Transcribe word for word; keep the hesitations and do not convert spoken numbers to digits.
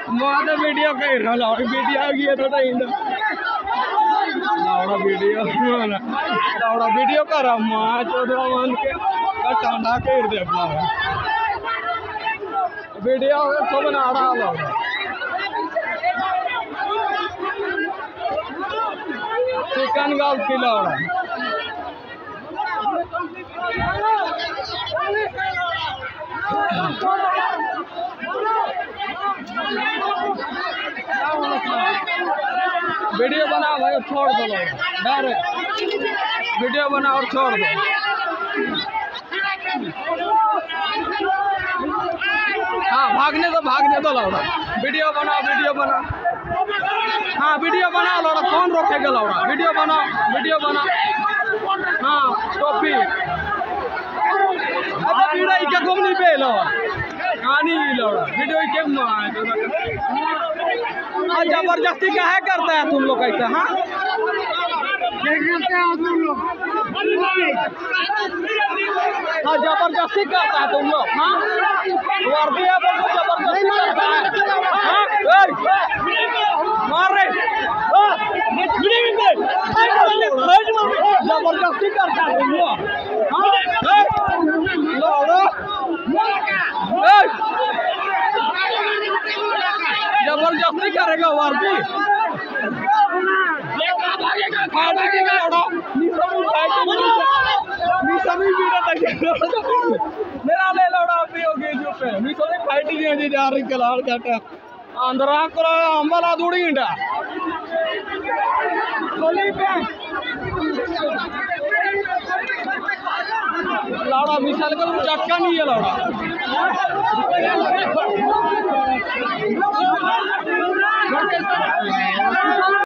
मां तो वीडियो कर रहा लाउड वीडियो आ गई है तो इंदा लाउडा वीडियो लाउडा वीडियो कर रहा मां चोदरा मान के टांडा कर दे अपना वीडियो तो बना रहा लाउडा चिकन गाल की लाउडा वीडियो बना भाई छोड़ दो डायरेक्ट वीडियो बना और छोड़ दो। हाँ भागने दो भागने दो लौड़ा वीडियो बना वीडियो बना हाँ वीडियो बना लौड़ा कौन रोकेगा लौड़ा वीडियो बना वीडियो बना हाँ टोपी अब वीडियो क्या घूमनी पे लो कहानी लौड़ा वीडियो क्या हाँ जबरदस्ती क्या है करता है तुम लोग ऐसा हाँ हाँ जबरदस्ती करता है तुम लोग हाँ वर्दी पर तो जबरदस्ती करता है हाँ मार रहे जबरदस्ती करता है तुम लोग हाँ जबरदस्ती करेगा वर्दी मेरा ले लौड़ा भी होगी जो पे मिसो ने फाइटिंग है जी जा रही कलाड़ काटा अंदरा करो अंबला दूड़ी इंडा गोली पे लौड़ा मिसाल का चटका नहीं है लौड़ा